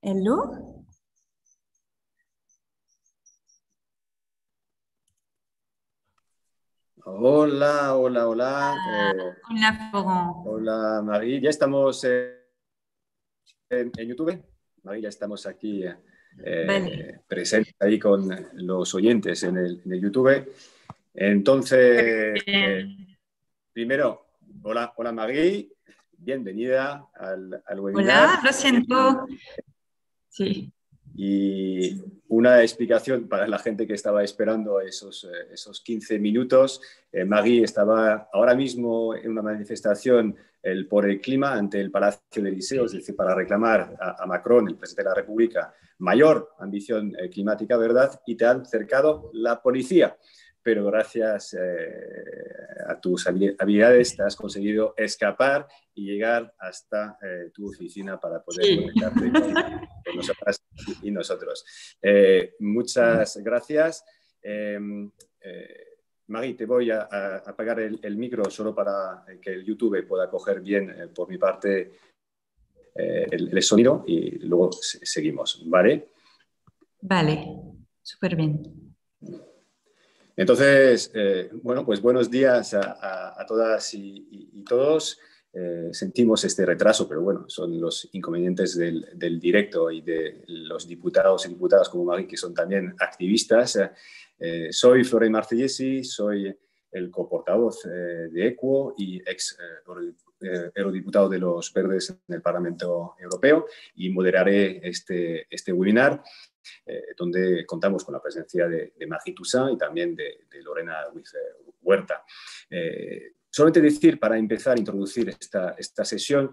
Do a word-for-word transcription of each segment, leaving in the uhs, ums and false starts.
Hello? Hola, hola, hola. Eh, Hola, Florent. hola, Marie. Ya estamos eh, en, en YouTube. Marie, ya estamos aquí Vale. eh, presentes ahí con los oyentes en el, en el YouTube. Entonces, eh, Bien. primero, hola, hola, Marie. Bienvenida al, al Hola, webinar. lo siento. Sí. Y una explicación para la gente que estaba esperando esos, eh, esos quince minutos. Eh, Maggie estaba ahora mismo en una manifestación el, por el clima ante el Palacio de Elíseo, es decir, para reclamar a, a Macron, el presidente de la República, mayor ambición eh, climática, ¿verdad? Y te han cercado la policía. Pero gracias eh, a tus habilidades te has conseguido escapar y llegar hasta eh, tu oficina para poder Sí. conectarte con, con nosotras y nosotros. Eh, muchas gracias. Eh, eh, Magui, te voy a, a apagar el, el, micro solo para que el YouTube pueda coger bien eh, por mi parte eh, el, el, sonido y luego seguimos, ¿vale? Vale, súper bien. Entonces, eh, bueno, pues buenos días a, a, a todas y, y, y todos. Eh, sentimos este retraso, pero bueno, son los inconvenientes del, del directo y de los diputados y diputadas como Magui, que son también activistas. Eh, soy Florent Marcellesi, soy el coportavoz eh, de Equo y ex eh, eurodiputado de los Verdes en el Parlamento Europeo y moderaré este, este webinar. Eh, donde contamos con la presencia de, de Magui Toussaint y también de, de Lorena Ruiz Huerta. Eh, solamente decir, para empezar a introducir esta, esta sesión,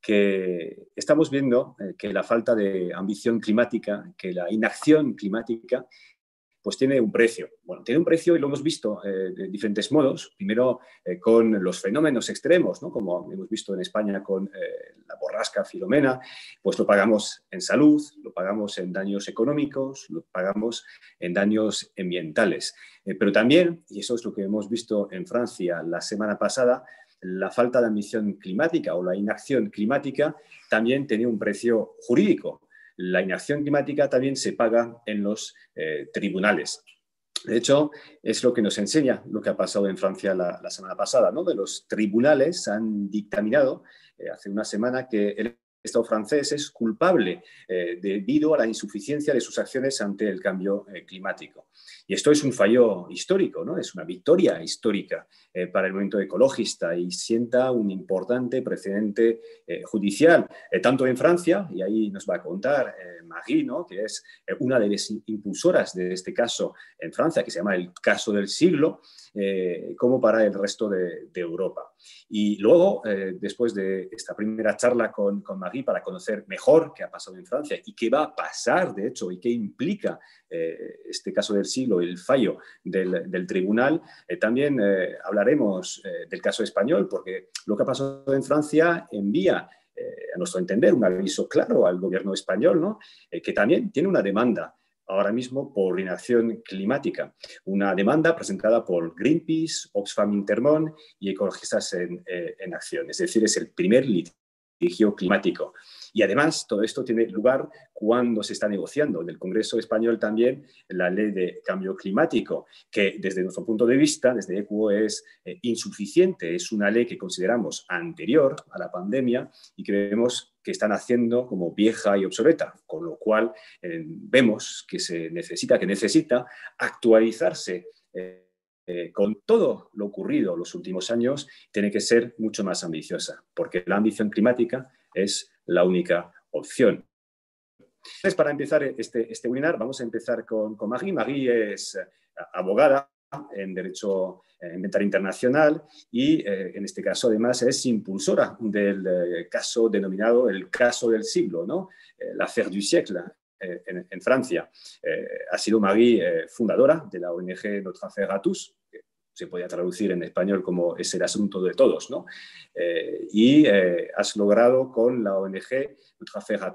que estamos viendo eh, que la falta de ambición climática, que la inacción climática, pues tiene un precio. Bueno, tiene un precio y lo hemos visto eh, de diferentes modos. Primero, eh, con los fenómenos extremos, ¿no? Como hemos visto en España con eh, la borrasca Filomena, pues lo pagamos en salud, lo pagamos en daños económicos, lo pagamos en daños ambientales. Eh, pero también, y eso es lo que hemos visto en Francia la semana pasada, la falta de ambición climática o la inacción climática también tenía un precio jurídico. La inacción climática también se paga en los eh, tribunales. De hecho, es lo que nos enseña lo que ha pasado en Francia la, la semana pasada, ¿no? De los tribunales han dictaminado eh, hace una semana que el Estado francés es culpable eh, debido a la insuficiencia de sus acciones ante el cambio eh, climático. Y esto es un fallo histórico, ¿no? Es una victoria histórica eh, para el movimiento ecologista y sienta un importante precedente eh, judicial, eh, tanto en Francia, y ahí nos va a contar eh, Marie, ¿no? Que es eh, una de las impulsoras de este caso en Francia, que se llama el caso del siglo, eh, como para el resto de, de Europa. Y luego, eh, después de esta primera charla con, con Marie, para conocer mejor qué ha pasado en Francia y qué va a pasar, de hecho, y qué implica eh, este caso del siglo, el fallo del, del tribunal, eh, también eh, hablaremos eh, del caso español, porque lo que ha pasado en Francia envía, eh, a nuestro entender, un aviso claro al gobierno español, ¿no? eh, que también tiene una demanda ahora mismo por inacción climática. Una demanda presentada por Greenpeace, Oxfam Intermón y Ecologistas en, eh, en Acción. Es decir, es el primer litigio climático. Y además, todo esto tiene lugar cuando se está negociando en el Congreso español también la ley de cambio climático, que desde nuestro punto de vista, desde Equo, es eh, insuficiente. Es una ley que consideramos anterior a la pandemia y que vemos que están haciendo como vieja y obsoleta, con lo cual eh, vemos que se necesita, que necesita actualizarse eh, eh, con todo lo ocurrido los últimos años, tiene que ser mucho más ambiciosa, porque la ambición climática es la única opción. Entonces, para empezar este, este webinar, vamos a empezar con, con Magui. Magui es abogada en Derecho Ambiental Internacional y, eh, en este caso, además, es impulsora del eh, caso denominado el caso del siglo, ¿no? Eh, l'affaire du siècle eh, en, en, Francia. Eh, ha sido Magui eh, fundadora de la O N G Notre Affaire à tous, que se podía traducir en español como es el asunto de todos, ¿no? Eh, y eh, has logrado con la O N G Notre Affaire à tous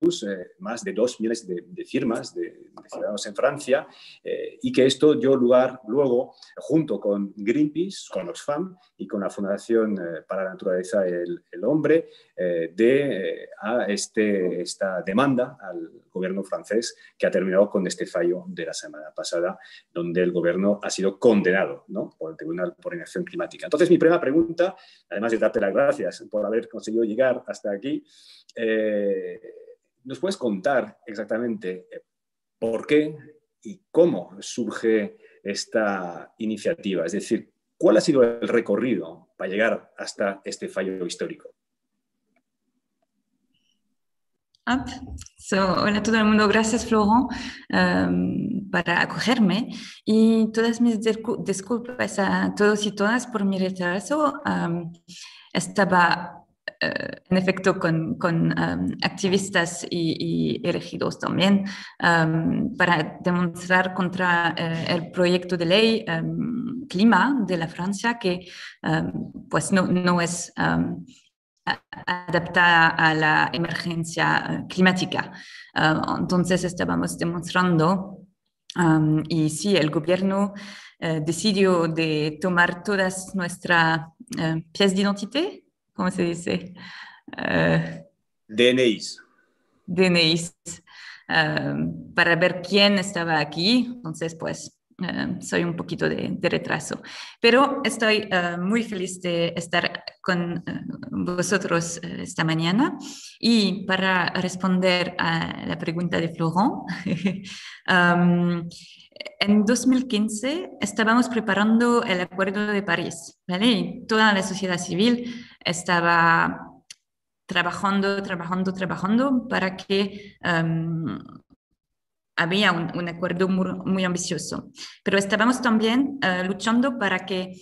eh, más de dos millones de, de firmas de, de ciudadanos en Francia, eh, y que esto dio lugar luego, junto con Greenpeace, con Oxfam y con la Fundación eh, para la Naturaleza y el, el Hombre, eh, de, eh, a este, esta demanda al gobierno francés, que ha terminado con este fallo de la semana pasada, donde el gobierno ha sido condenado, ¿no?, por el Tribunal por Inacción Climática. Entonces, mi primera pregunta, además de darte las gracias por haber conseguido llegar hasta aquí, eh, ¿nos puedes contar exactamente por qué y cómo surge esta iniciativa? Es decir, ¿cuál ha sido el recorrido para llegar hasta este fallo histórico? Up. So, hola a todo el mundo, gracias Florent um, para acogerme y todas mis disculpas a todos y todas por mi retraso. Um, estaba uh, en efecto con, con um, activistas y, y elegidos también um, para demostrar contra uh, el proyecto de ley um, clima de la Francia que um, pues no, no es um, adaptada a la emergencia climática. Uh, entonces estábamos demostrando, um, y sí, el gobierno uh, decidió de tomar todas nuestras uh, pièces d'identité, ¿cómo se dice? Uh, D N Is. D N Is, uh, para ver quién estaba aquí. Entonces, pues, Uh, soy un poquito de, de retraso, pero estoy uh, muy feliz de estar con uh, vosotros uh, esta mañana y para responder a la pregunta de Florent. um, en dos mil quince estábamos preparando el Acuerdo de París, ¿vale? Y toda la sociedad civil estaba trabajando, trabajando, trabajando para que um, había un, un acuerdo muy, muy ambicioso, pero estábamos también uh, luchando para que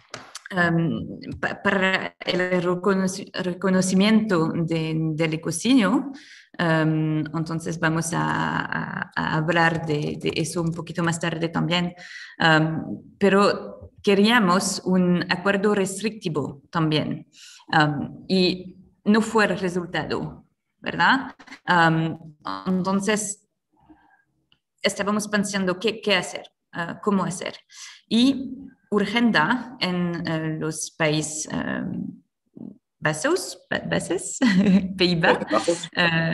um, pa, para el reconoc reconocimiento de, del ecocidio. Um, entonces vamos a, a, a hablar de, de eso un poquito más tarde también, um, pero queríamos un acuerdo restrictivo también, um, y no fue el resultado, ¿verdad? Um, entonces estábamos pensando qué, qué hacer, uh, cómo hacer. Y Urgenda en uh, los Países um, Bajos, bases, Pays-Bas, uh,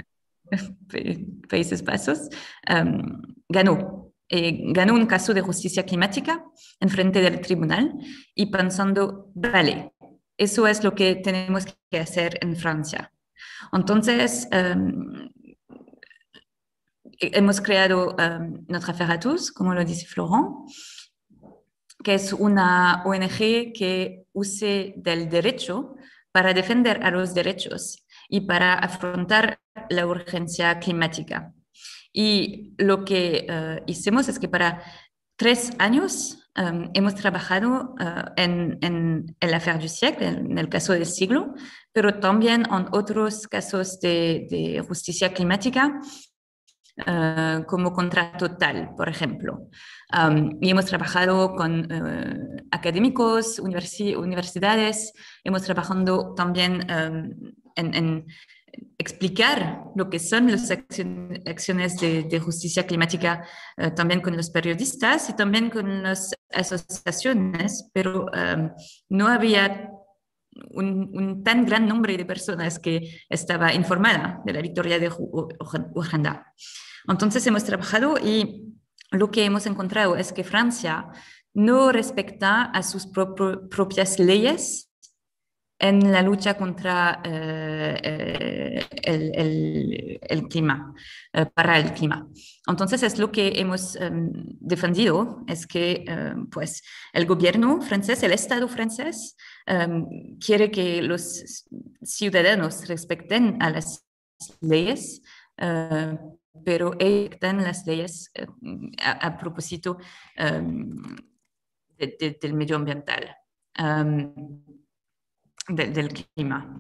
Países Bajos, um, ganó. Eh, ganó un caso de justicia climática en frente del tribunal y pensando, vale, eso es lo que tenemos que hacer en Francia. Entonces, um, hemos creado um, Notre Affaire à tous, como lo dice Florent, que es una O N G que use del derecho para defender a los derechos y para afrontar la urgencia climática. Y lo que uh, hicimos es que para tres años um, hemos trabajado uh, en, en el Affaire du siècle, en el caso del siglo, pero también en otros casos de, de justicia climática, Uh, como contra Total, por ejemplo. Um, y hemos trabajado con uh, académicos, universi universidades, hemos trabajado también um, en, en explicar lo que son las acción, acciones de, de justicia climática, uh, también con los periodistas y también con las asociaciones, pero um, no había un, un tan gran número de personas que estaba informada de la victoria de Urgenda. Entonces hemos trabajado y lo que hemos encontrado es que Francia no respeta a sus pro propias leyes en la lucha contra eh, eh, el, el, el clima, eh, para el clima. Entonces es lo que hemos eh, defendido, es que eh, pues, el gobierno francés, el Estado francés, eh, quiere que los ciudadanos respeten a las leyes, eh, pero evitan las leyes eh, a, a propósito eh, de, de, del medio ambiental. Um, De, del clima.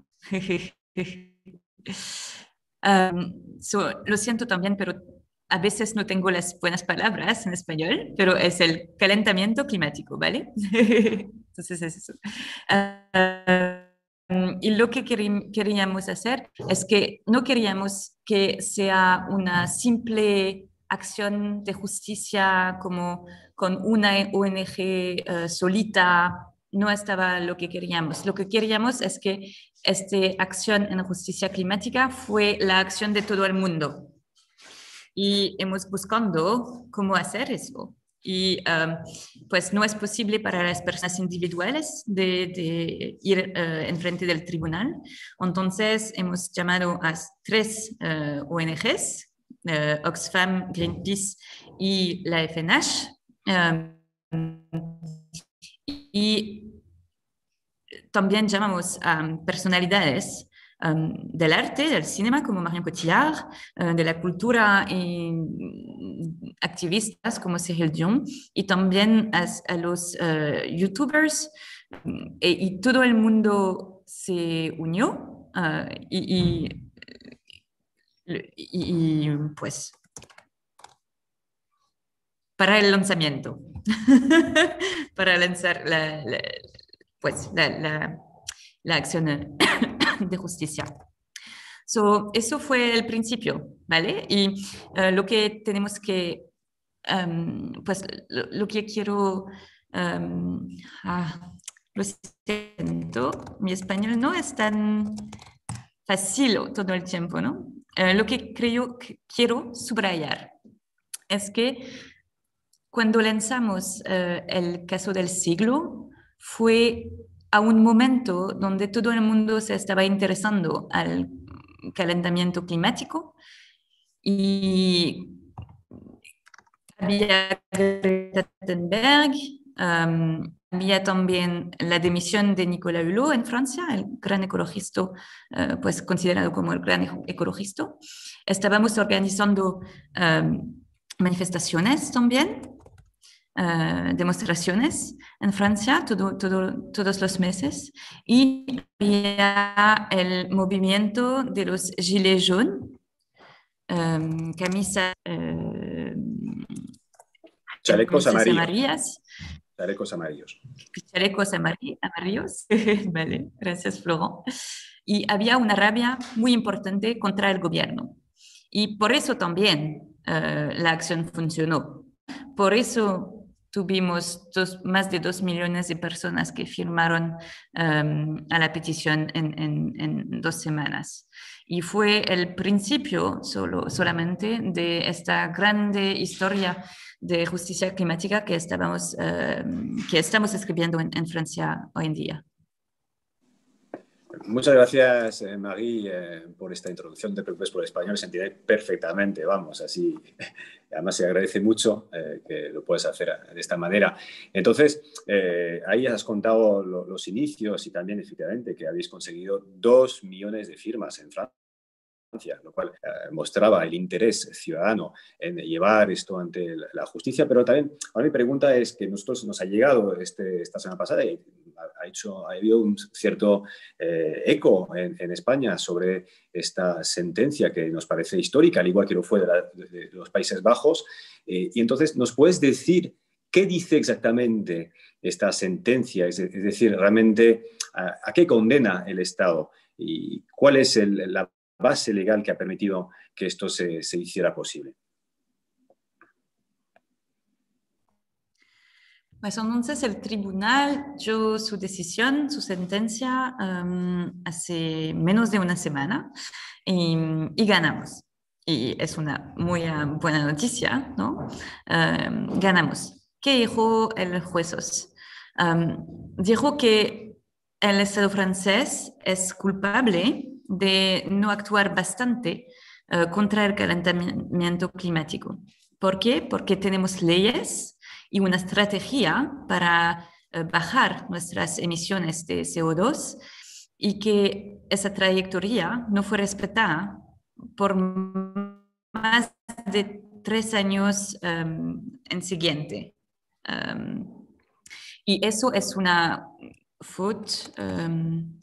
um, so, lo siento también, pero a veces no tengo las buenas palabras en español, pero es el calentamiento climático, ¿vale? Entonces es eso. Uh, y lo que queri- queríamos hacer es que no queríamos que sea una simple acción de justicia como con una O N G uh, solita. No estaba lo que queríamos. Lo que queríamos es que esta acción en justicia climática fue la acción de todo el mundo. Y hemos buscando cómo hacer eso. Y um, pues no es posible para las personas individuales de, de ir uh, en frente del tribunal. Entonces hemos llamado a tres uh, O N Ges, uh, Oxfam, Greenpeace y la F N H. Um, y también llamamos a personalidades um, del arte, del cinema, como Marion Cotillard, uh, de la cultura y activistas como Cyril Dion, y también a, a los uh, youtubers, e, y todo el mundo se unió uh, y, y, y, y pues para el lanzamiento, para lanzar la, la, pues, la, la, la acción de justicia. So, eso fue el principio, ¿vale? Y uh, lo que tenemos que, um, pues lo, lo, que quiero, um, ah, lo siento, mi español no es tan fácil todo el tiempo, ¿no? Uh, lo que creo que quiero subrayar es que cuando lanzamos uh, el caso del siglo, fue a un momento donde todo el mundo se estaba interesando al calentamiento climático y había Greta Thunberg, um, había también la dimisión de Nicolas Hulot en Francia, el gran ecologista, uh, pues considerado como el gran ecologista. Estábamos organizando um, manifestaciones también, uh, demostraciones en Francia todo, todo, todos los meses, y había el movimiento de los Gilets jaunes, um, camisas, uh, Chalecos amarillos. amarillas. Chalecos amarillos. Chalecos amarillos. Vale, gracias, Florent. Y había una rabia muy importante contra el gobierno. Y por eso también uh, la acción funcionó. Por eso tuvimos dos, más de dos millones de personas que firmaron um, a la petición en, en, en dos semanas. Y fue el principio solo, solamente de esta grande historia de justicia climática que, estábamos, uh, que estamos escribiendo en, en Francia hoy en día. Muchas gracias, eh, Marie, eh, por esta introducción. Te preocupes por el español, se entiende perfectamente, vamos, así. Además, se agradece mucho eh, que lo puedas hacer de esta manera. Entonces, eh, ahí has contado lo, los inicios y también, efectivamente, que habéis conseguido dos millones de firmas en Francia, lo cual eh, mostraba el interés ciudadano en llevar esto ante la justicia. Pero también, ahora mi pregunta es que nosotros nos ha llegado este, esta semana pasada y ha, hecho, ha habido un cierto eh, eco en, en España sobre esta sentencia que nos parece histórica, al igual que lo fue de, la, de los Países Bajos. Eh, y entonces, ¿nos puedes decir qué dice exactamente esta sentencia? Es, es decir, realmente, ¿a, a qué condena el Estado? ¿Y cuál es el, la base legal que ha permitido que esto se, se hiciera posible? Pues entonces el tribunal dio su decisión, su sentencia, um, hace menos de una semana y, y ganamos. Y es una muy uh, buena noticia, ¿no? Um, ganamos. ¿Qué dijo el juez? Um, dijo que el Estado francés es culpable de no actuar bastante uh, contra el calentamiento climático. ¿Por qué? Porque tenemos leyes y una estrategia para uh, bajar nuestras emisiones de C O dos y que esa trayectoria no fue respetada por más de tres años um, en siguiente. Um, y eso es una faute, um,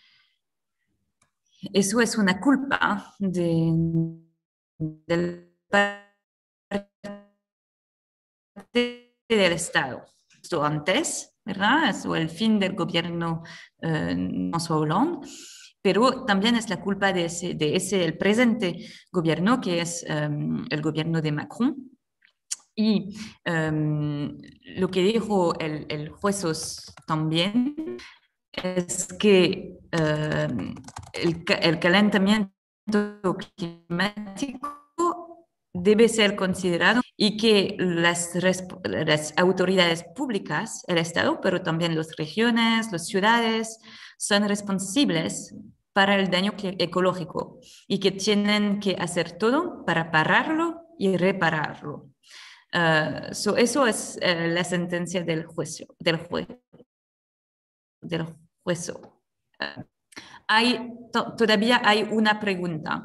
eso es una culpa de, del parte del Estado. Esto antes ¿verdad? Es el fin del gobierno eh, François Hollande, pero también es la culpa de ese, de ese el presente gobierno, que es um, el gobierno de Macron. Y um, lo que dijo el, el juez también es que um, el, el calentamiento climático debe ser considerado y que las, las autoridades públicas, el Estado, pero también las regiones, las ciudades, son responsables para el daño ecológico y que tienen que hacer todo para pararlo y repararlo. Uh, so eso es uh, la sentencia del juez. Del juez, del juez. Uh, hay, to todavía hay una pregunta.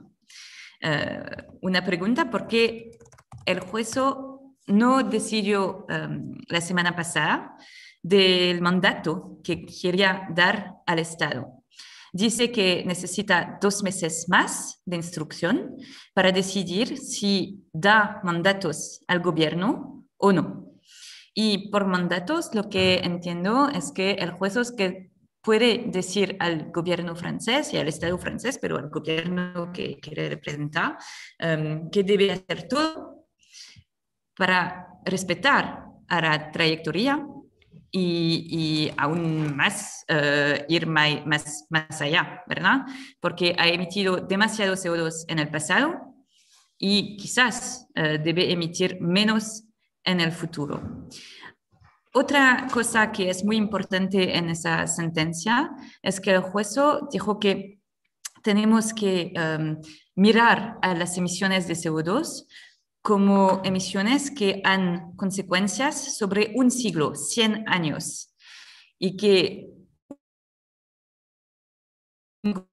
Uh, una pregunta porque el juez no decidió um, la semana pasada del mandato que quería dar al Estado. Dice que necesita dos meses más de instrucción para decidir si da mandatos al gobierno o no. Y por mandatos lo que entiendo es que el juez es que puede decir al gobierno francés y al Estado francés, pero al gobierno que quiere representar, um, que debe hacer todo para respetar a la trayectoria y, y aún más uh, ir más, más, más allá, ¿verdad? Porque ha emitido demasiado C O dos en el pasado y quizás uh, debe emitir menos en el futuro. Otra cosa que es muy importante en esa sentencia es que el juez dijo que tenemos que um, mirar a las emisiones de C O dos como emisiones que han consecuencias sobre un siglo, cien años, y que un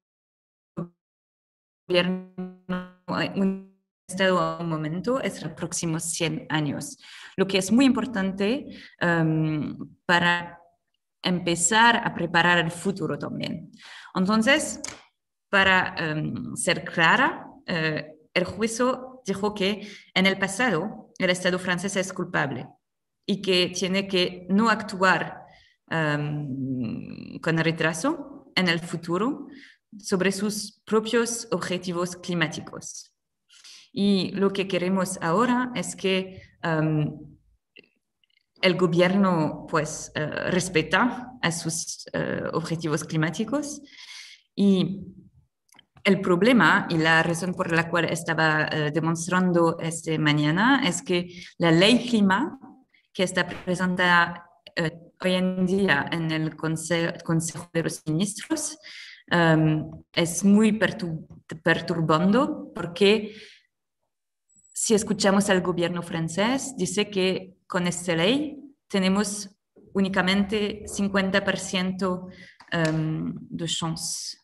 gobierno, un Estado a un momento es los próximos cien años, lo que es muy importante um, para empezar a preparar el futuro también. Entonces, para um, ser clara, uh, el juicio dijo que en el pasado el Estado francés es culpable y que tiene que no actuar um, con retraso en el futuro sobre sus propios objetivos climáticos. Y lo que queremos ahora es que um, el gobierno pues uh, respeta a sus uh, objetivos climáticos y el problema y la razón por la cual estaba uh, demostrando esta mañana es que la ley clima que está presentada uh, hoy en día en el Conse Consejo de los Ministros um, es muy pertur perturbando porque si escuchamos al gobierno francés, dice que con esta ley tenemos únicamente cincuenta por ciento um, de chance.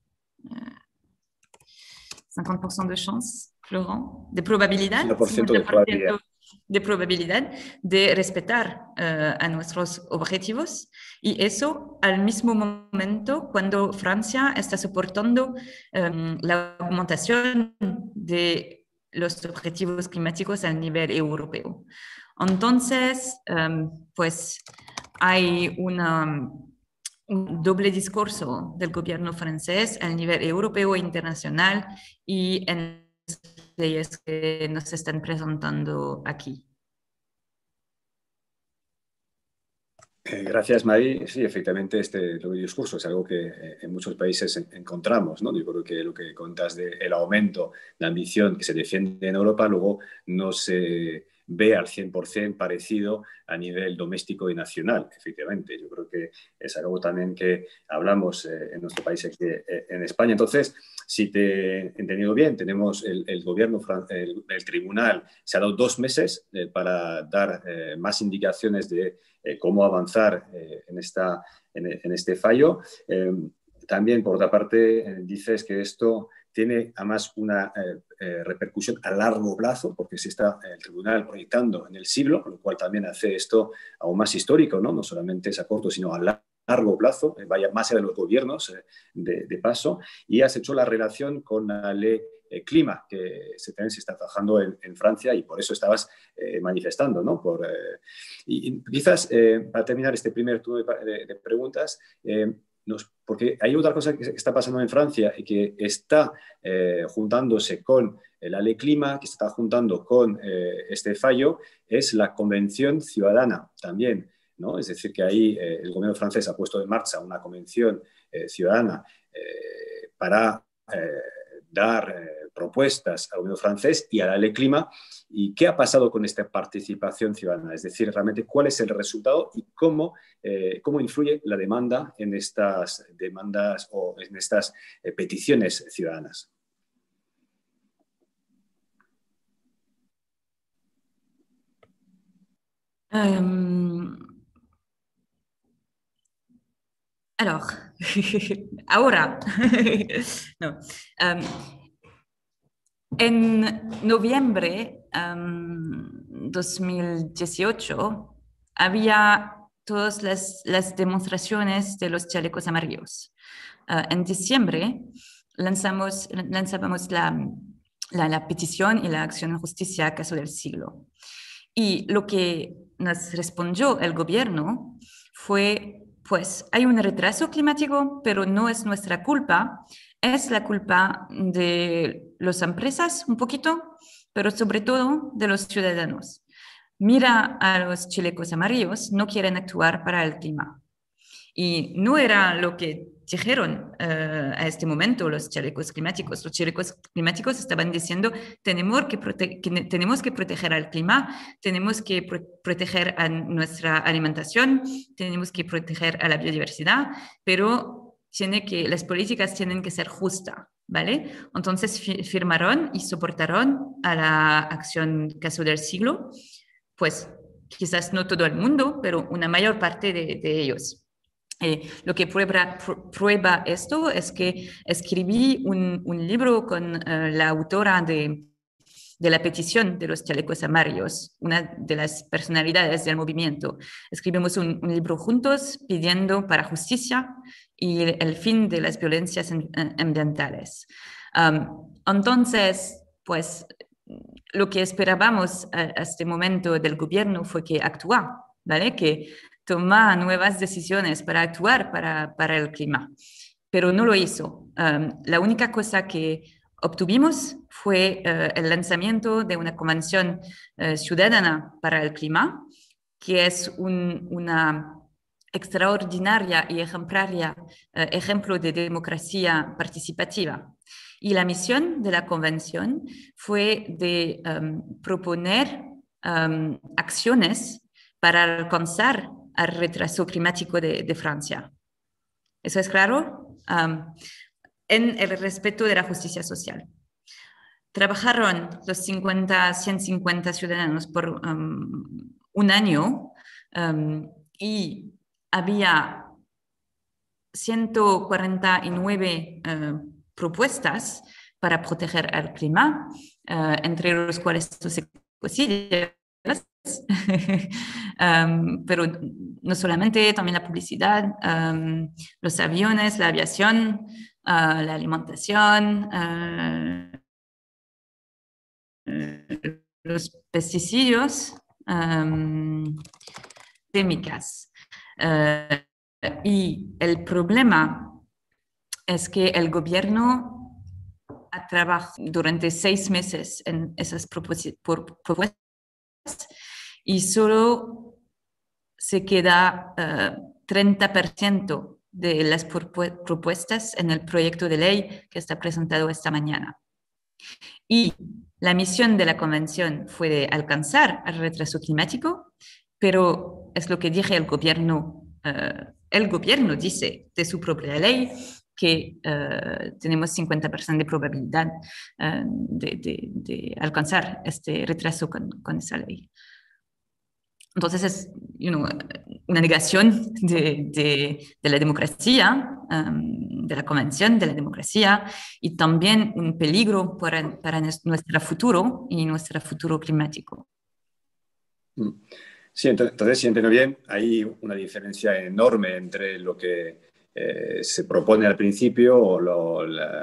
cincuenta por ciento de chance, Florent, de probabilidad, cincuenta por ciento de probabilidad. de probabilidad de respetar uh, a nuestros objetivos y eso al mismo momento cuando Francia está soportando um, la aumentación de los objetivos climáticos a nivel europeo. Entonces, um, pues hay una, un doble discurso del gobierno francés a nivel europeo e internacional y en las leyes que nos están presentando aquí. Eh, gracias, Mari. Sí, efectivamente, este doble discurso es algo que eh, en muchos países en, encontramos, ¿no? Yo creo que lo que contas del aumento de ambición que se defiende en Europa luego no se ve al cien por cien parecido a nivel doméstico y nacional, efectivamente. Yo creo que es algo también que hablamos eh, en nuestro país, aquí, eh, en España. Entonces, si te he entendido bien, tenemos el, el gobierno, el, el tribunal se ha dado dos meses eh, para dar eh, más indicaciones de eh, cómo avanzar eh, en, esta, en, en este fallo. Eh, también, por otra parte, eh, dices que esto tiene además una eh, eh, repercusión a largo plazo, porque se está el tribunal proyectando en el siglo, lo cual también hace esto aún más histórico, ¿no? No solamente es a corto, sino a largo largo plazo, eh, vaya más allá de los gobiernos eh, de, de paso, y has hecho la relación con la ley eh, clima que se, también se está trabajando en, en Francia y por eso estabas eh, manifestando, ¿no? Por, eh, y, y quizás, eh, para terminar este primer turno de, de, de preguntas, eh, nos, porque hay otra cosa que está pasando en Francia y que está eh, juntándose con la ley clima, que se está juntando con eh, este fallo, es la Convención Ciudadana también, ¿no? Es decir, que ahí eh, el gobierno francés ha puesto en marcha una convención eh, ciudadana eh, para eh, dar eh, propuestas al gobierno francés y a la ley clima. ¿Y qué ha pasado con esta participación ciudadana? Es decir, realmente cuál es el resultado y cómo, eh, cómo influye la demanda en estas demandas o en estas eh, peticiones ciudadanas. Um, alors, ahora, no. Um, en noviembre um, dos mil dieciocho había todas las, las demostraciones de los chalecos amarillos. Uh, en diciembre lanzamos, lanzábamos la, la, la petición y la acción en justicia caso del siglo. Y lo que nos respondió el gobierno fue, pues hay un retraso climático, pero no es nuestra culpa, es la culpa de las empresas un poquito, pero sobre todo de los ciudadanos. Mira a los chalecos amarillos, no quieren actuar para el clima. Y no era lo que dijeron uh, a este momento los chalecos climáticos. Los chalecos climáticos estaban diciendo tenemos que, prote que tenemos que proteger al clima, tenemos que pro proteger a nuestra alimentación, tenemos que proteger a la biodiversidad, pero tiene que, las políticas tienen que ser justas, ¿vale? Entonces fi firmaron y soportaron a la acción Caso del Siglo, pues quizás no todo el mundo, pero una mayor parte de, de ellos. Eh, lo que prueba, pr prueba esto es que escribí un, un libro con uh, la autora de, de la petición de los chalecos amarillos, una de las personalidades del movimiento. Escribimos un, un libro juntos pidiendo para justicia y el, el fin de las violencias en, en, ambientales. Um, entonces, pues, lo que esperábamos a, a este momento del gobierno fue que actuara, ¿vale? Que toma nuevas decisiones para actuar para, para el clima, pero no lo hizo. Um, la única cosa que obtuvimos fue uh, el lanzamiento de una convención uh, ciudadana para el clima, que es un, una extraordinaria y ejemplaria uh, ejemplo de democracia participativa. Y la misión de la convención fue de um, proponer um, acciones para alcanzar al retraso climático de, de Francia. ¿Eso es claro? Um, en el respeto de la justicia social. Trabajaron los cincuenta, ciento cincuenta ciudadanos por um, un año um, y había ciento cuarenta y nueve uh, propuestas para proteger el clima, uh, entre los cuales los ecocidios, um, pero no solamente, también la publicidad, um, los aviones, la aviación, uh, la alimentación, uh, los pesticidios, um, químicas. Uh, y el problema es que el gobierno ha trabajado durante seis meses en esas propuestas y solo se queda uh, treinta por ciento de las propuestas en el proyecto de ley que está presentado esta mañana. Y la misión de la convención fue de alcanzar el retraso climático, pero es lo que dije el gobierno, uh, el gobierno dice de su propia ley que uh, tenemos cincuenta por ciento de probabilidad uh, de, de, de alcanzar este retraso con, con esa ley. Entonces es you know, una negación de, de, de la democracia, um, de la convención de la democracia, y también un peligro para, para nuestro futuro y nuestro futuro climático. Sí, entonces, si entiendo bien, hay una diferencia enorme entre lo que eh, se propone al principio o lo, la,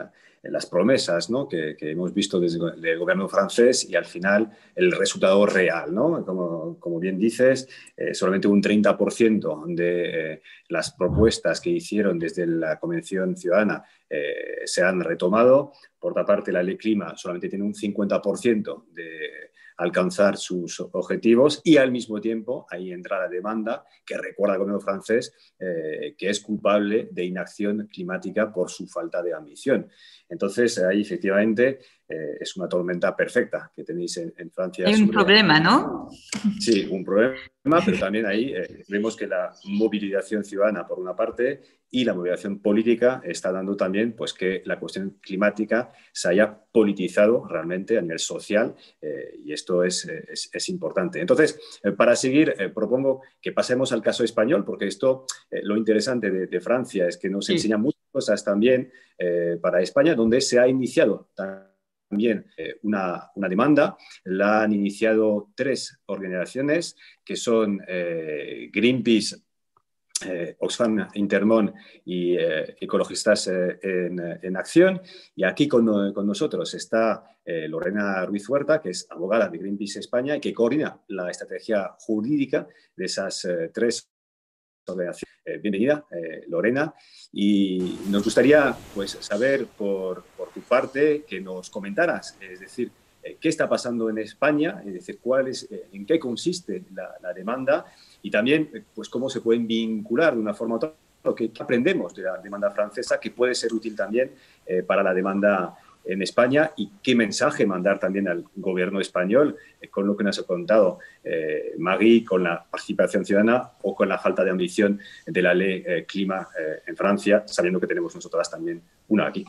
las promesas, ¿no? que, que hemos visto desde el gobierno francés y al final el resultado real, ¿no? Como, como bien dices, eh, solamente un treinta por ciento de eh, las propuestas que hicieron desde la Convención Ciudadana eh, se han retomado. Por otra parte, la Ley Clima solamente tiene un cincuenta por ciento de alcanzar sus objetivos y al mismo tiempo ahí entra la demanda que recuerda al gobierno francés eh, que es culpable de inacción climática por su falta de ambición. Entonces ahí efectivamente eh, es una tormenta perfecta que tenéis en, en Francia. Hay un sobre... problema, ¿no? Sí, un problema, pero también ahí eh, vemos que la movilización ciudadana por una parte y la movilización política está dando también pues, que la cuestión climática se haya politizado realmente a nivel social eh, y esto es, es, es importante. Entonces, eh, para seguir, eh, propongo que pasemos al caso español, porque esto, eh, lo interesante de, de Francia es que nos Sí. enseña muchas cosas también eh, para España, donde se ha iniciado también eh, una, una demanda. La han iniciado tres organizaciones que son eh, Greenpeace, Eh, Oxfam Intermón y eh, Ecologistas eh, en, en Acción. Y aquí con, con nosotros está eh, Lorena Ruiz Huerta, que es abogada de Greenpeace España y que coordina la estrategia jurídica de esas eh, tres organizaciones. Eh, bienvenida, eh, Lorena. Y nos gustaría pues, saber por, por tu parte que nos comentaras, es decir, eh, qué está pasando en España, es decir, cuál es, eh, en qué consiste la, la demanda y también pues, cómo se pueden vincular de una forma u otra, lo que aprendemos de la demanda francesa, que puede ser útil también eh, para la demanda en España y qué mensaje mandar también al gobierno español eh, con lo que nos ha contado eh, Maggie, con la participación ciudadana o con la falta de ambición de la ley eh, Clima eh, en Francia, sabiendo que tenemos nosotras también una aquí.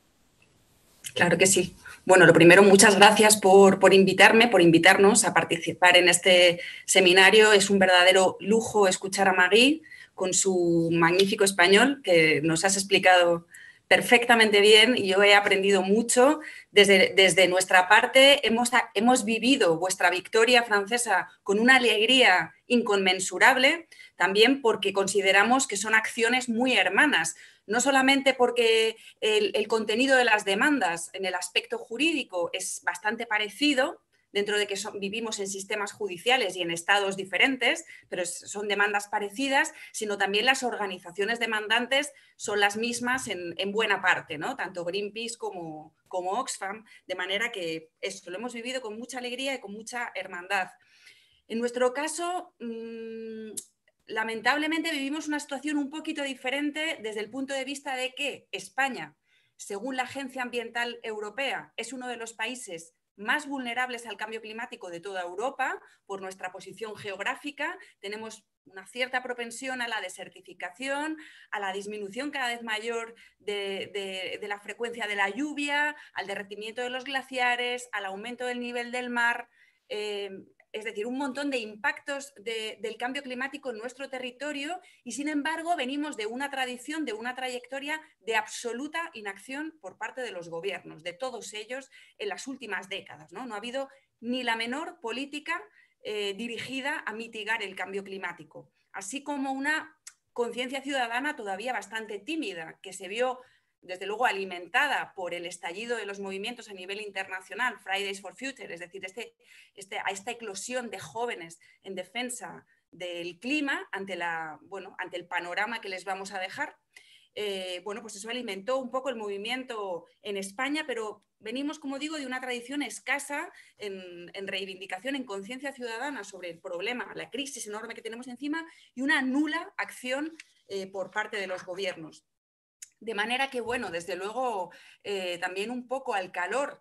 Claro que sí. Bueno, lo primero, muchas gracias por, por invitarme, por invitarnos a participar en este seminario. Es un verdadero lujo escuchar a Maggie con su magnífico español, que nos has explicado perfectamente bien y yo he aprendido mucho. Desde, desde nuestra parte hemos, hemos vivido vuestra victoria francesa con una alegría inconmensurable, también porque consideramos que son acciones muy hermanas. No solamente porque el, el contenido de las demandas en el aspecto jurídico es bastante parecido, dentro de que son, vivimos en sistemas judiciales y en estados diferentes, pero son demandas parecidas, sino también las organizaciones demandantes son las mismas en, en buena parte, ¿no? Tanto Greenpeace como, como Oxfam, de manera que esto lo hemos vivido con mucha alegría y con mucha hermandad. En nuestro caso, mmm, lamentablemente vivimos una situación un poquito diferente desde el punto de vista de que España, según la Agencia Ambiental Europea, es uno de los países más vulnerables al cambio climático de toda Europa por nuestra posición geográfica. Tenemos una cierta propensión a la desertificación, a la disminución cada vez mayor de, de, de la frecuencia de la lluvia, al derretimiento de los glaciares, al aumento del nivel del mar. Eh, Es decir, un montón de impactos de, del cambio climático en nuestro territorio y, sin embargo, venimos de una tradición, de una trayectoria de absoluta inacción por parte de los gobiernos, de todos ellos, en las últimas décadas, ¿no? No ha habido ni la menor política eh, dirigida a mitigar el cambio climático, así como una conciencia ciudadana todavía bastante tímida, que se vio desde luego alimentada por el estallido de los movimientos a nivel internacional, Fridays for Future, es decir, este, este, a esta eclosión de jóvenes en defensa del clima ante, la, bueno, ante el panorama que les vamos a dejar. Eh, bueno, pues eso alimentó un poco el movimiento en España, pero venimos, como digo, de una tradición escasa en, en reivindicación, en conciencia ciudadana sobre el problema, la crisis enorme que tenemos encima y una nula acción eh, por parte de los gobiernos. De manera que, bueno, desde luego, eh, también un poco al calor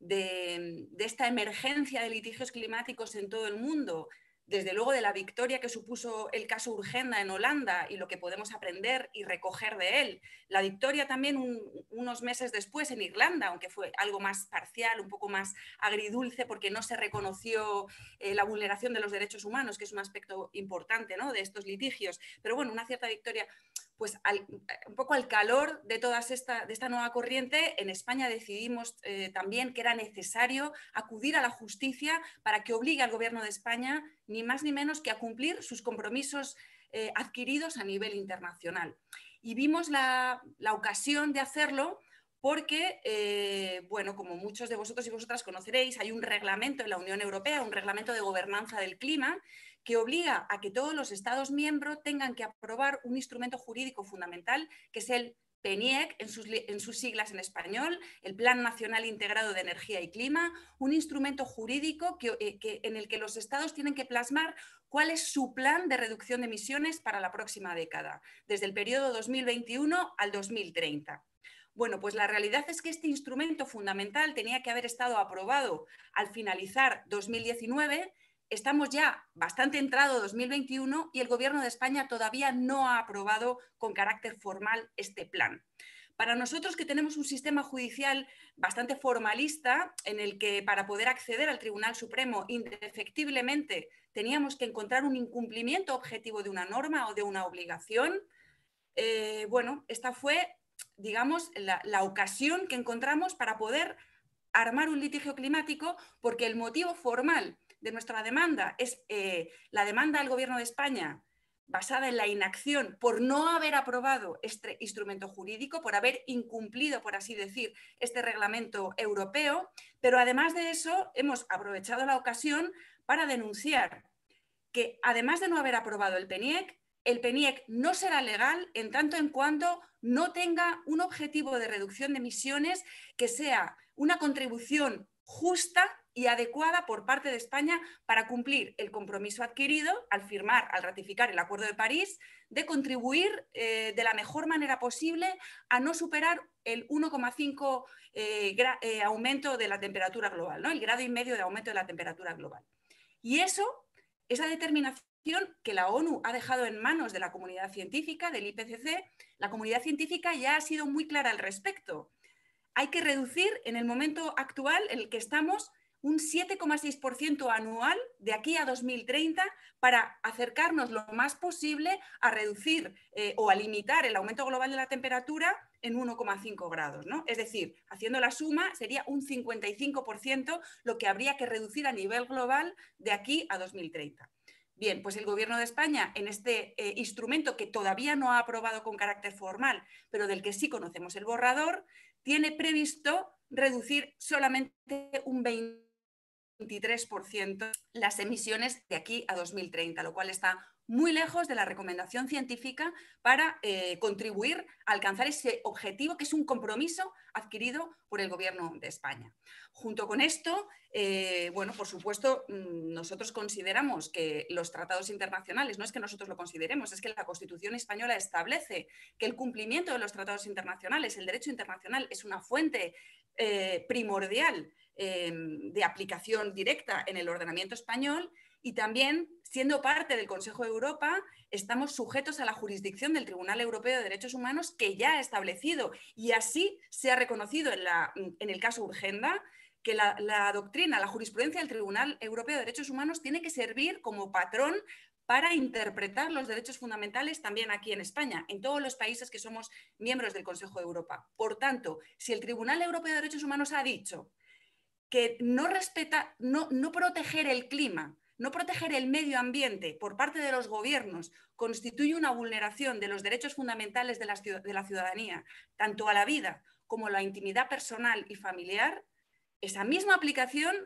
de, de esta emergencia de litigios climáticos en todo el mundo, desde luego de la victoria que supuso el caso Urgenda en Holanda y lo que podemos aprender y recoger de él, la victoria también un, unos meses después en Irlanda, aunque fue algo más parcial, un poco más agridulce, porque no se reconoció eh, la vulneración de los derechos humanos, que es un aspecto importante, ¿no?, de estos litigios, pero bueno, una cierta victoria. Pues al, un poco al calor de, todas esta, de esta nueva corriente, en España decidimos eh, también que era necesario acudir a la justicia para que obligue al Gobierno de España ni más ni menos que a cumplir sus compromisos eh, adquiridos a nivel internacional. Y vimos la, la ocasión de hacerlo porque, eh, bueno, como muchos de vosotros y vosotras conoceréis, hay un reglamento en la Unión Europea, un reglamento de gobernanza del clima, que obliga a que todos los Estados miembros tengan que aprobar un instrumento jurídico fundamental, que es el P N I E C, en sus, en sus siglas en español, el Plan Nacional Integrado de Energía y Clima, un instrumento jurídico que, eh, que, en el que los Estados tienen que plasmar cuál es su plan de reducción de emisiones para la próxima década, desde el periodo dos mil veintiuno al dos mil treinta. Bueno, pues la realidad es que este instrumento fundamental tenía que haber estado aprobado al finalizar dos mil diecinueve. Estamos ya bastante entrado dos mil veintiuno y el Gobierno de España todavía no ha aprobado con carácter formal este plan. Para nosotros, que tenemos un sistema judicial bastante formalista, en el que para poder acceder al Tribunal Supremo indefectiblemente teníamos que encontrar un incumplimiento objetivo de una norma o de una obligación, eh, bueno, esta fue, digamos, la, la ocasión que encontramos para poder armar un litigio climático, porque el motivo formal de nuestra demanda es eh, la demanda al Gobierno de España basada en la inacción por no haber aprobado este instrumento jurídico, por haber incumplido, por así decir, este reglamento europeo, pero además de eso hemos aprovechado la ocasión para denunciar que, además de no haber aprobado el P N I E C, el P N I E C no será legal en tanto en cuanto no tenga un objetivo de reducción de emisiones que sea una contribución justa y adecuada por parte de España para cumplir el compromiso adquirido al firmar, al ratificar el Acuerdo de París, de contribuir eh, de la mejor manera posible a no superar el uno coma cinco eh, eh, aumento de la temperatura global, ¿no? El grado y medio de aumento de la temperatura global. Y eso, esa determinación que la ONU ha dejado en manos de la comunidad científica, del I P C C, la comunidad científica ya ha sido muy clara al respecto. Hay que reducir en el momento actual en el que estamos un siete coma seis por ciento anual de aquí a dos mil treinta para acercarnos lo más posible a reducir eh, o a limitar el aumento global de la temperatura en uno coma cinco grados, ¿no? Es decir, haciendo la suma sería un cincuenta y cinco por ciento lo que habría que reducir a nivel global de aquí a dos mil treinta. Bien, pues el Gobierno de España, en este eh, instrumento que todavía no ha aprobado con carácter formal, pero del que sí conocemos el borrador, tiene previsto reducir solamente un veintitrés por ciento las emisiones de aquí a dos mil treinta, lo cual está muy lejos de la recomendación científica para eh, contribuir a alcanzar ese objetivo, que es un compromiso adquirido por el Gobierno de España. Junto con esto, eh, bueno, por supuesto, nosotros consideramos que los tratados internacionales, no es que nosotros lo consideremos, es que la Constitución española establece que el cumplimiento de los tratados internacionales, el derecho internacional, es una fuente eh, primordial eh, de aplicación directa en el ordenamiento español. Y también, siendo parte del Consejo de Europa, estamos sujetos a la jurisdicción del Tribunal Europeo de Derechos Humanos, que ya ha establecido, y así se ha reconocido en, la, en el caso Urgenda, que la, la doctrina, la jurisprudencia del Tribunal Europeo de Derechos Humanos tiene que servir como patrón para interpretar los derechos fundamentales también aquí en España, en todos los países que somos miembros del Consejo de Europa. Por tanto, si el Tribunal Europeo de Derechos Humanos ha dicho que no respeta, no, no proteger el clima, no proteger el medio ambiente por parte de los gobiernos constituye una vulneración de los derechos fundamentales de la, de la ciudadanía, tanto a la vida como a la intimidad personal y familiar, esa misma aplicación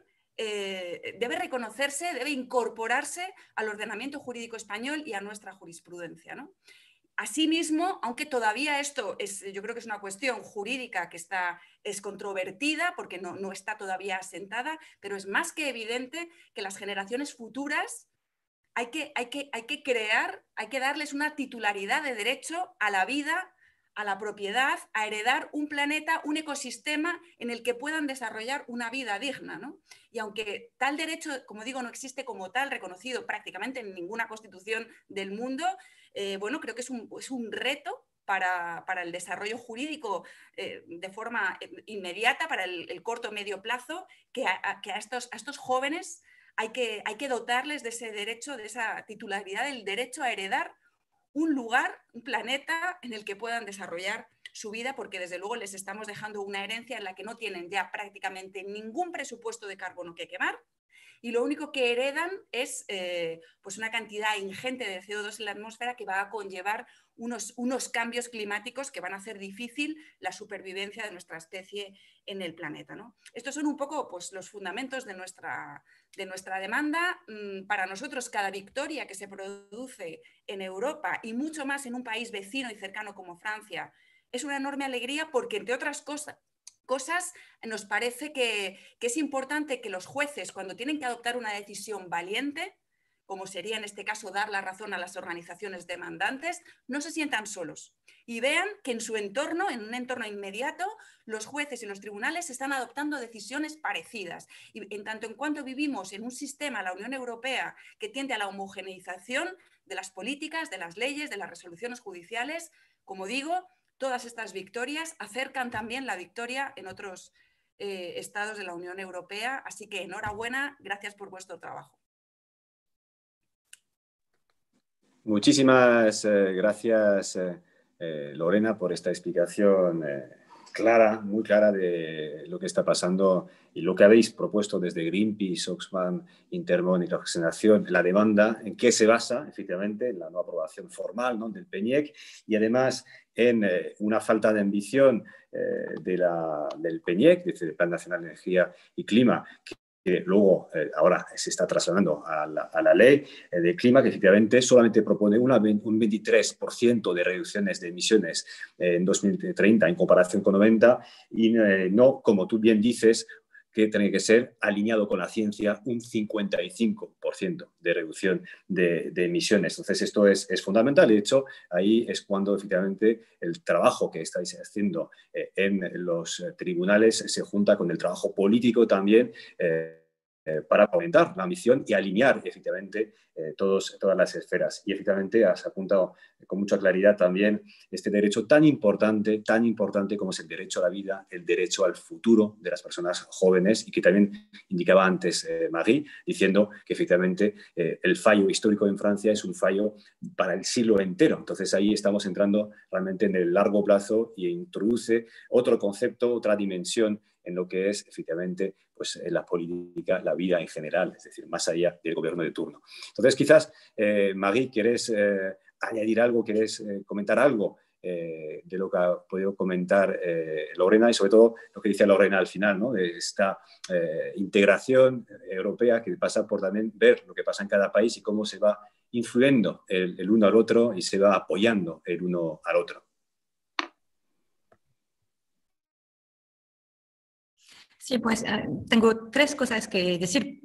eh, debe reconocerse, debe incorporarse al ordenamiento jurídico español y a nuestra jurisprudencia, ¿no? Asimismo, aunque todavía esto es, yo creo que es una cuestión jurídica que está, es controvertida porque no, no está todavía asentada, pero es más que evidente que las generaciones futuras hay que, hay que, hay que crear, hay que darles una titularidad de derecho a la vida, a la propiedad, a heredar un planeta, un ecosistema en el que puedan desarrollar una vida digna, ¿no? Y aunque tal derecho, como digo, no existe como tal, reconocido prácticamente en ninguna constitución del mundo, eh, bueno, creo que es un, es un reto para, para el desarrollo jurídico eh, de forma inmediata, para el, el corto o medio plazo, que a, que a, estos, a estos jóvenes hay que, hay que dotarles de ese derecho, de esa titularidad del derecho a heredar un lugar, un planeta en el que puedan desarrollar su vida, porque desde luego les estamos dejando una herencia en la que no tienen ya prácticamente ningún presupuesto de carbono que quemar y lo único que heredan es eh, pues una cantidad ingente de C O dos en la atmósfera que va a conllevar unos, unos cambios climáticos que van a hacer difícil la supervivencia de nuestra especie en el planeta, ¿no? Estos son un poco pues, los fundamentos de nuestra, de nuestra demanda. Para nosotros, cada victoria que se produce en Europa y mucho más en un país vecino y cercano como Francia es una enorme alegría porque, entre otras cosas, cosas nos parece que, que es importante que los jueces, cuando tienen que adoptar una decisión valiente, como sería en este caso dar la razón a las organizaciones demandantes, no se sientan solos y vean que en su entorno, en un entorno inmediato, los jueces y los tribunales están adoptando decisiones parecidas. Y en tanto en cuanto vivimos en un sistema, la Unión Europea, que tiende a la homogeneización de las políticas, de las leyes, de las resoluciones judiciales, como digo, todas estas victorias acercan también la victoria en otros eh, estados de la Unión Europea. Así que enhorabuena, gracias por vuestro trabajo. Muchísimas eh, gracias, eh, eh, Lorena, por esta explicación eh, clara, muy clara de lo que está pasando y lo que habéis propuesto desde Greenpeace, Oxfam, Intermon y la Oxigenación, la demanda, en qué se basa, efectivamente, en la no aprobación formal, ¿no?, del P E N I E C y además en eh, una falta de ambición eh, de la, del P E N I E C, desde el Plan Nacional de Energía y Clima, que que luego eh, ahora se está trasladando a la, a la ley eh, de clima, que efectivamente solamente propone una, un veintitrés por ciento de reducciones de emisiones eh, en dos mil treinta en comparación con noventa y eh, no, como tú bien dices, que tiene que ser alineado con la ciencia un cincuenta y cinco por ciento de reducción de, de emisiones. Entonces, esto es, es fundamental. De hecho, ahí es cuando efectivamente el trabajo que estáis haciendo eh, en los tribunales se junta con el trabajo político también eh, eh, para aumentar la ambición y alinear efectivamente eh, todos, todas las esferas. Y efectivamente has apuntado con mucha claridad también este derecho tan importante, tan importante como es el derecho a la vida, el derecho al futuro de las personas jóvenes, y que también indicaba antes eh, Marie, diciendo que efectivamente eh, el fallo histórico en Francia es un fallo para el siglo entero. Entonces ahí estamos entrando realmente en el largo plazo y introduce otro concepto, otra dimensión en lo que es efectivamente pues, la política, la vida en general, es decir, más allá del gobierno de turno. Entonces quizás, eh, Marie, ¿quieres eh, añadir algo, quieres eh, comentar algo eh, de lo que ha podido comentar eh, Lorena y sobre todo lo que dice Lorena al final, ¿no?, de esta eh, integración europea que pasa por también ver lo que pasa en cada país y cómo se va influyendo el, el uno al otro y se va apoyando el uno al otro? Sí, pues uh, tengo tres cosas que decir.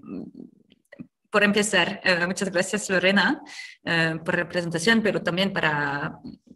Por empezar, uh, muchas gracias, Lorena, uh, por la presentación, pero también para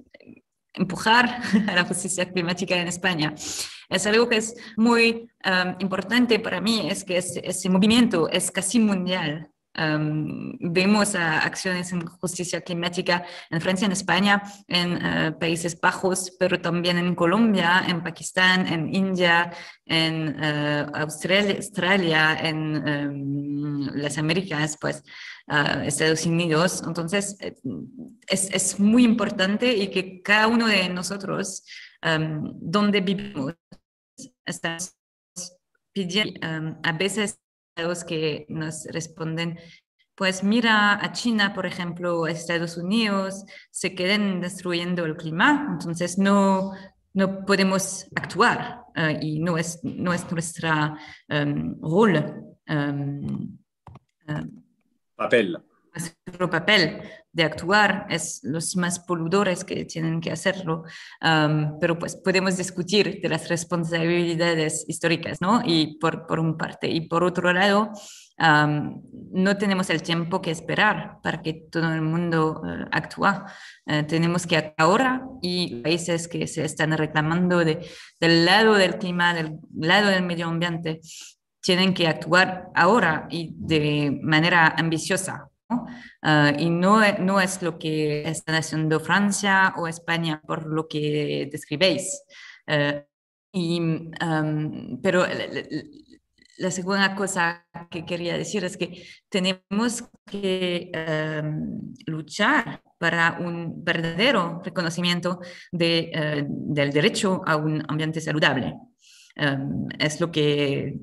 empujar a la justicia climática en España. Es algo que es muy um, importante para mí, es que ese, ese movimiento es casi mundial. Um, vemos uh, acciones en justicia climática en Francia, en España, en uh, Países Bajos, pero también en Colombia, en Pakistán, en India, en uh, Australia, Australia, en um, las Américas, pues uh, Estados Unidos. Entonces, es, es muy importante y que cada uno de nosotros, um, donde vivimos, estamos pidiendo, um, a veces los que nos responden, pues mira a China, por ejemplo, a Estados Unidos, se quedan destruyendo el clima, entonces no, no podemos actuar uh, y no es, no es nuestra um, rol. Um, um, papel. Nuestro papel de actuar es los más poluidores que tienen que hacerlo, um, pero pues podemos discutir de las responsabilidades históricas, ¿no? Y por, por un parte. Y por otro lado, um, no tenemos el tiempo que esperar para que todo el mundo uh, actúe. Uh, tenemos que actuar ahora y países que se están reclamando de, del lado del clima, del lado del medio ambiente, tienen que actuar ahora y de manera ambiciosa. ¿no? Uh, y no, no es lo que están haciendo Francia o España por lo que describéis. Uh, y, um, pero la, la, la segunda cosa que quería decir es que tenemos que um, luchar para un verdadero reconocimiento de, uh, del derecho a un ambiente saludable. Um, es lo que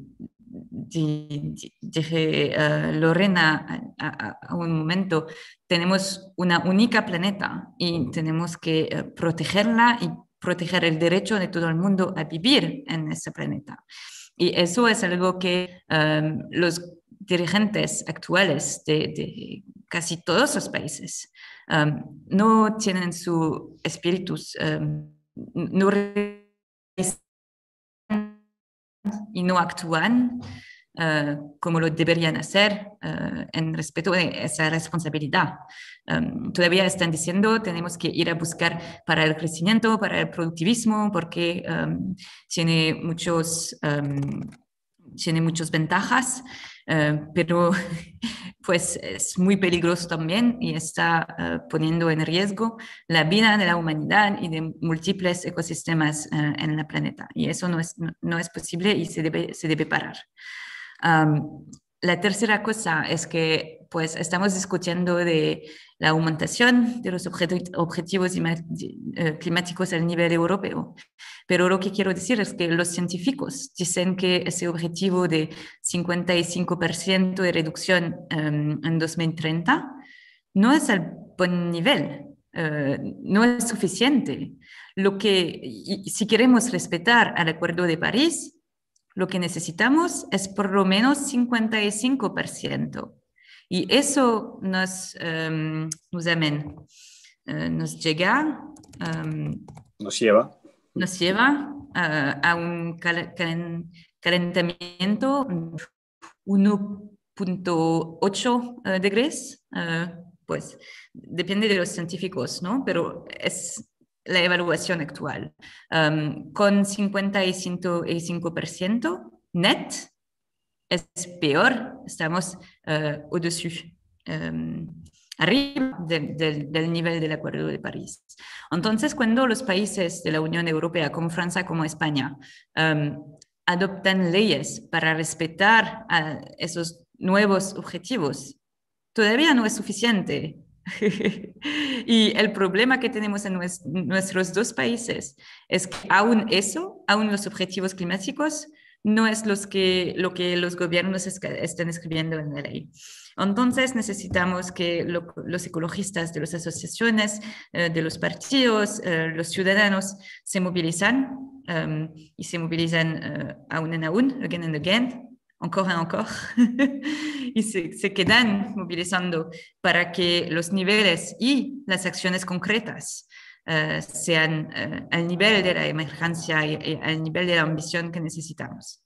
dije uh, Lorena a, a, a un momento, tenemos una única planeta y tenemos que uh, protegerla y proteger el derecho de todo el mundo a vivir en ese planeta. Y eso es algo que um, los dirigentes actuales de, de casi todos los países um, no tienen su espíritu, um, no y no actúan uh, como lo deberían hacer uh, en respeto de esa responsabilidad. Um, todavía están diciendo tenemos que ir a buscar para el crecimiento, para el productivismo, porque um, tiene muchos... Um, tiene muchas ventajas, uh, pero pues es muy peligroso también y está uh, poniendo en riesgo la vida de la humanidad y de múltiples ecosistemas uh, en el planeta. Y eso no es, no, no es posible y se debe, se debe parar. Um, la tercera cosa es que pues estamos discutiendo de la aumentación de los objetivos climáticos a nivel europeo. Pero lo que quiero decir es que los científicos dicen que ese objetivo de cincuenta y cinco por ciento de reducción um, en dos mil treinta no es al buen nivel, uh, no es suficiente. Lo que, y, si queremos respetar el Acuerdo de París, lo que necesitamos es por lo menos cincuenta y cinco por ciento. Y eso nos, um, nos, amen, uh, nos llega... Um, nos lleva. Nos lleva uh, a un cal cal calentamiento uno punto ocho uh, grados. Uh, pues depende de los científicos, ¿no? Pero es la evaluación actual. Um, con cincuenta y cinco por ciento net es peor, estamos uh, au-dessus, um, arriba de, de, del nivel del Acuerdo de París. Entonces, cuando los países de la Unión Europea, como Francia, como España, um, adoptan leyes para respetar uh, esos nuevos objetivos, todavía no es suficiente. Y el problema que tenemos en nues nuestros dos países es que aún eso, aún los objetivos climáticos, no es los que, lo que los gobiernos es están escribiendo en la ley. Entonces necesitamos que lo, los ecologistas de las asociaciones, eh, de los partidos, eh, los ciudadanos se movilizan um, y se movilizan uh, aún en aún, again and again, encore et encore, y se, se quedan movilizando para que los niveles y las acciones concretas uh, sean uh, al nivel de la emergencia y, y al nivel de la ambición que necesitamos.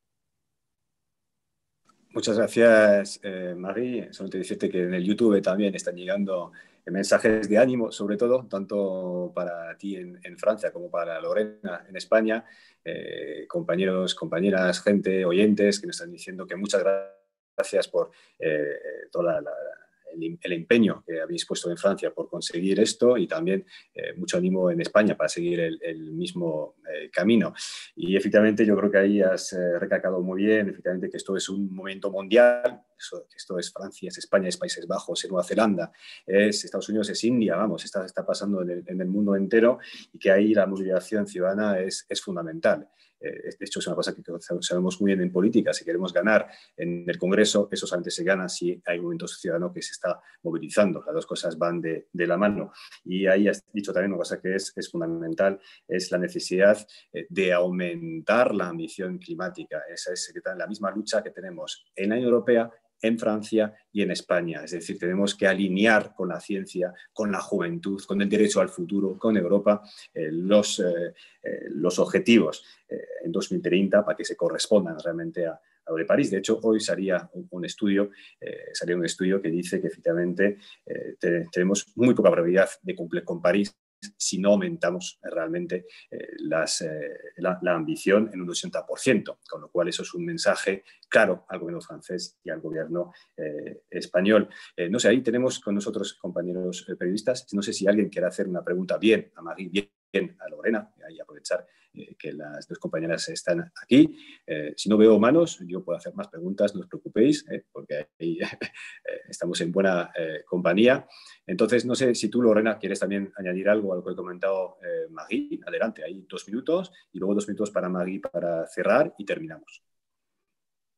Muchas gracias, eh, Marie. Solo te decirte que en el YouTube también están llegando mensajes de ánimo, sobre todo, tanto para ti en, en Francia como para Lorena en España. Eh, compañeros, compañeras, gente, oyentes que nos están diciendo que muchas gracias por eh, toda la, el, el empeño que habéis puesto en Francia por conseguir esto y también eh, mucho ánimo en España para seguir el, el mismo eh, camino. Y efectivamente yo creo que ahí has eh, recalcado muy bien, efectivamente que esto es un momento mundial, eso, esto es Francia, es España, es Países Bajos, es Nueva Zelanda, es Estados Unidos, es India, vamos, está, está pasando en el, en el mundo entero y que ahí la movilización ciudadana es, es fundamental. Eh, de hecho, es una cosa que sabemos muy bien en política. Si queremos ganar en el Congreso, eso solamente se gana si hay un movimiento ciudadano que se está movilizando. Las dos cosas van de, de la mano. Y ahí has dicho también una cosa que es, es fundamental, es la necesidad de aumentar la ambición climática. Esa es la misma lucha que tenemos en la Unión Europea, en Francia y en España. Es decir, tenemos que alinear con la ciencia, con la juventud, con el derecho al futuro, con Europa, eh, los, eh, eh, los objetivos eh, en dos mil treinta para que se correspondan realmente a, a lo de París. De hecho, hoy salía un, un, estudio, eh, salía un estudio que dice que efectivamente eh, te, tenemos muy poca probabilidad de cumplir con París si no aumentamos realmente eh, las, eh, la, la ambición en un ochenta por ciento, con lo cual eso es un mensaje claro al gobierno francés y al gobierno eh, español. Eh, no sé, ahí tenemos con nosotros compañeros eh, periodistas, no sé si alguien quiere hacer una pregunta bien a Marie, bien a Lorena, y aprovechar eh, que las dos compañeras están aquí. Eh, si no veo manos, yo puedo hacer más preguntas, no os preocupéis, eh, porque ahí eh, estamos en buena eh, compañía. Entonces, no sé si tú, Lorena, quieres también añadir algo a lo que he comentado eh, Marie. Adelante, hay dos minutos y luego dos minutos para Marie para cerrar y terminamos.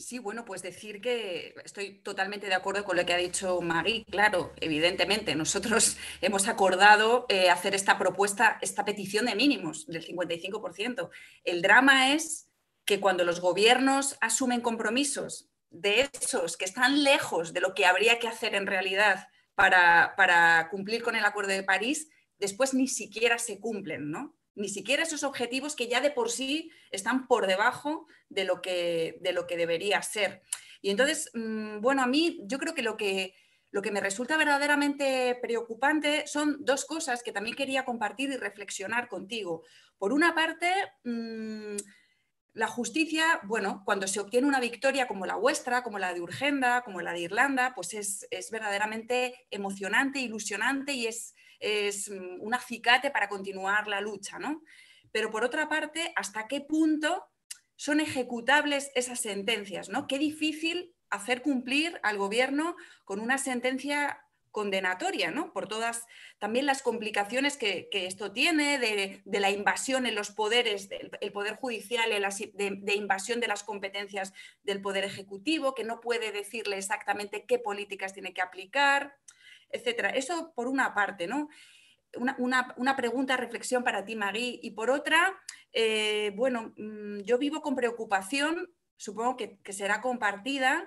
Sí, bueno, pues decir que estoy totalmente de acuerdo con lo que ha dicho Magui. Claro, evidentemente, nosotros hemos acordado eh, hacer esta propuesta, esta petición de mínimos del cincuenta y cinco por ciento. El drama es que cuando los gobiernos asumen compromisos de esos que están lejos de lo que habría que hacer en realidad para, para cumplir con el Acuerdo de París, después ni siquiera se cumplen, ¿no? Ni siquiera esos objetivos que ya de por sí están por debajo de lo que, de lo que debería ser. Y entonces, bueno, a mí yo creo que lo que, lo que me resulta verdaderamente preocupante son dos cosas que también quería compartir y reflexionar contigo. Por una parte, mmm, la justicia, bueno, cuando se obtiene una victoria como la vuestra, como la de Urgenda, como la de Irlanda, pues es, es verdaderamente emocionante, ilusionante y es, es un acicate para continuar la lucha, ¿no? Pero por otra parte, ¿hasta qué punto son ejecutables esas sentencias, ¿no? Qué difícil hacer cumplir al gobierno con una sentencia condenatoria, ¿no? Por todas también las complicaciones que, que esto tiene, de, de, la invasión en los poderes, del el poder judicial, de, de invasión de las competencias del poder ejecutivo, que no puede decirle exactamente qué políticas tiene que aplicar, etcétera. Eso por una parte, ¿no? Una, una, una pregunta, reflexión para ti, Magui. Y por otra, eh, bueno, yo vivo con preocupación, supongo que, que será compartida,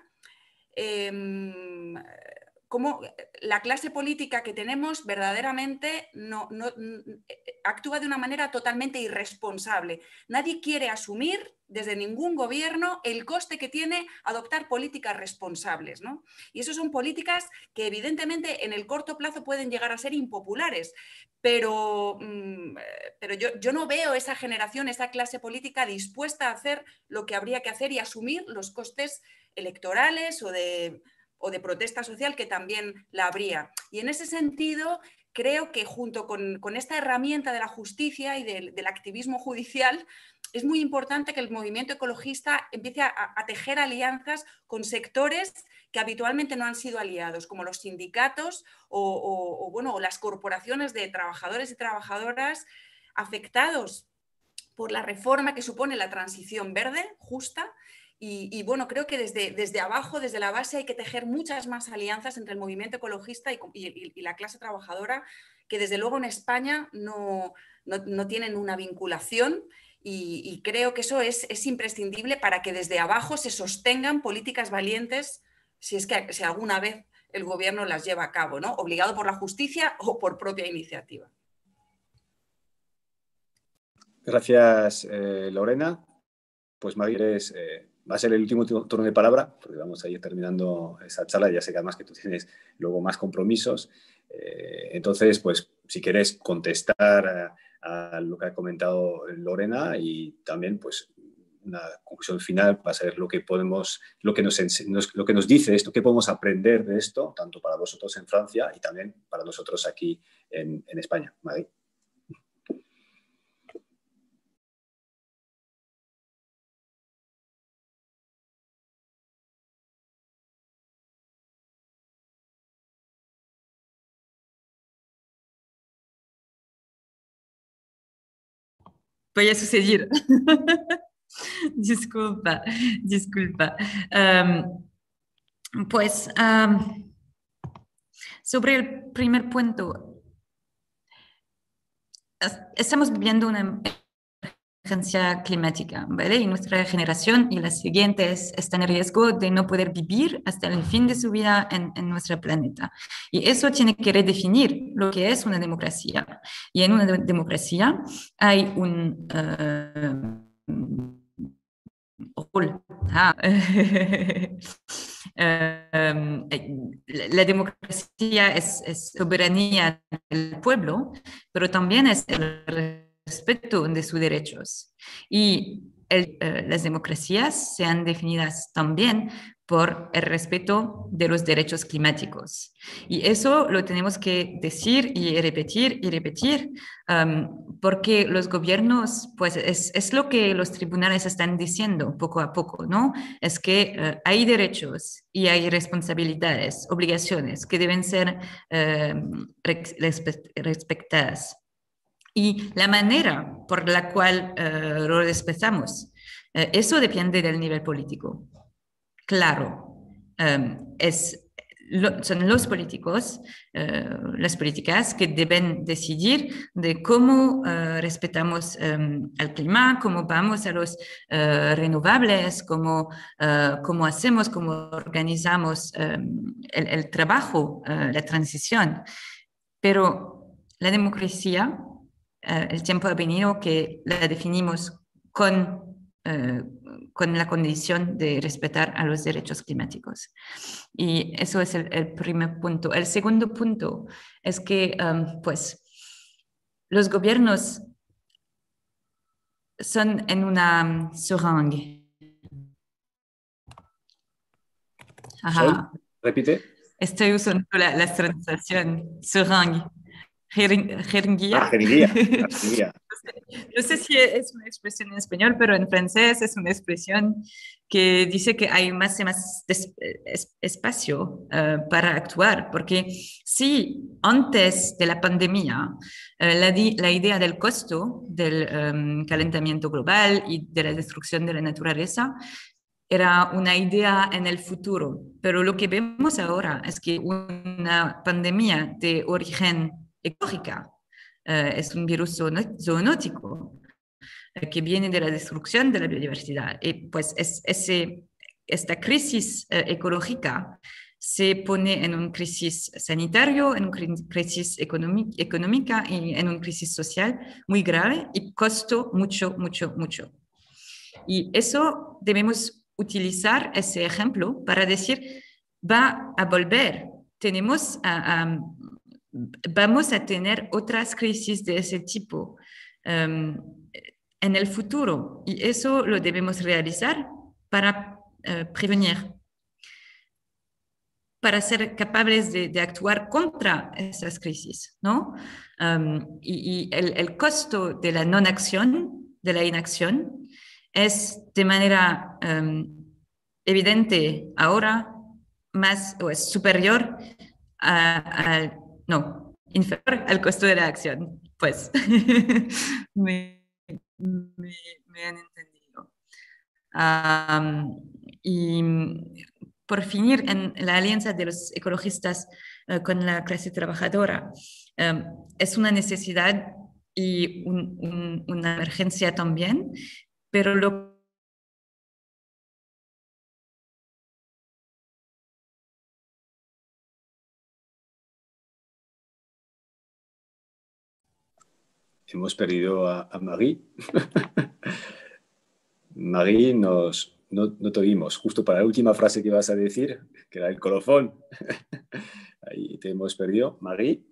eh, cómo la clase política que tenemos verdaderamente no, no, actúa de una manera totalmente irresponsable. Nadie quiere asumir desde ningún gobierno el coste que tiene adoptar políticas responsables, ¿no? Y eso son políticas que evidentemente en el corto plazo pueden llegar a ser impopulares, pero, pero yo, yo no veo esa generación, esa clase política dispuesta a hacer lo que habría que hacer y asumir los costes electorales o de... o de protesta social que también la habría. Y en ese sentido, creo que junto con, con esta herramienta de la justicia y del, del activismo judicial, es muy importante que el movimiento ecologista empiece a, a tejer alianzas con sectores que habitualmente no han sido aliados, como los sindicatos o, o, o, bueno, o las corporaciones de trabajadores y trabajadoras afectados por la reforma que supone la transición verde justa. Y, y bueno, creo que desde, desde abajo, desde la base, hay que tejer muchas más alianzas entre el movimiento ecologista y, y, y la clase trabajadora, que desde luego en España no, no, no tienen una vinculación y, y creo que eso es, es imprescindible para que desde abajo se sostengan políticas valientes, si es que si alguna vez el gobierno las lleva a cabo, ¿no? Obligado por la justicia o por propia iniciativa. Gracias, eh, Lorena. Pues Magui, eres, eh, va a ser el último turno de palabra, porque vamos a ir terminando esa charla. Ya sé que además que tú tienes luego más compromisos. Eh, entonces, pues si quieres contestar a, a lo que ha comentado Lorena y también, pues una conclusión final para saber lo que podemos, lo que nos, nos, lo que nos dice esto, qué podemos aprender de esto, tanto para vosotros en Francia y también para nosotros aquí en, en España. Magui. Voy a suceder. disculpa, disculpa. Um, pues um, sobre el primer punto, estamos viviendo una emergencia climática, ¿vale? Y nuestra generación y las siguientes están en riesgo de no poder vivir hasta el fin de su vida en, en nuestro planeta. Y eso tiene que redefinir lo que es una democracia. Y en una de democracia hay un... Uh, rol. Ah. um, la democracia es, es soberanía del pueblo, pero también es el respeto de sus derechos. Y el, eh, las democracias sean definidas también por el respeto de los derechos climáticos. Y eso lo tenemos que decir y repetir y repetir, um, porque los gobiernos, pues es, es lo que los tribunales están diciendo poco a poco, ¿no? Es que uh, hay derechos y hay responsabilidades, obligaciones que deben ser uh, respetadas. Y la manera por la cual uh, lo respetamos, uh, eso depende del nivel político. claro. Um, es, lo, son los políticos, uh, las políticas que deben decidir de cómo uh, respetamos um, el clima, cómo vamos a los uh, renovables, cómo, uh, cómo hacemos, cómo organizamos um, el, el trabajo, uh, la transición. Pero la democracia, uh, el tiempo ha venido que la definimos con... Uh, con la condición de respetar a los derechos climáticos. Y eso es el, el primer punto. El segundo punto es que, um, pues, los gobiernos son en una seringue. Ajá. Repite. Estoy usando la, la translación, seringue. Jeringuilla. Ah, jeringuilla. jeringuilla. No sé si es una expresión en español, pero en francés es una expresión que dice que hay más y más es, espacio uh, para actuar, porque si antes de la pandemia uh, la, di, la idea del costo del um, calentamiento global y de la destrucción de la naturaleza era una idea en el futuro, pero lo que vemos ahora es que una pandemia de origen ecológica, uh, es un virus zoonótico uh, que viene de la destrucción de la biodiversidad. Y pues es, ese, esta crisis uh, ecológica se pone en una crisis sanitaria, en una crisis económica y en una crisis social muy grave y costó mucho, mucho, mucho. Y eso debemos utilizar ese ejemplo para decir, va a volver, tenemos a, a, vamos a tener otras crisis de ese tipo um, en el futuro y eso lo debemos realizar para uh, prevenir, para ser capaces de, de actuar contra esas crisis, ¿no? Um, y, y el, el costo de la no acción, de la inacción, es de manera um, evidente ahora más o es superior a, a no, inferior al costo de la acción, pues me, me, me han entendido. Um, y por finir en la alianza de los ecologistas uh, con la clase trabajadora, um, es una necesidad y un, un, una emergencia también, pero lo Hemos perdido a, a Marie. Marie, nos, no, no te oímos. Justo para la última frase que ibas a decir, que era el colofón. Ahí te hemos perdido. Marie.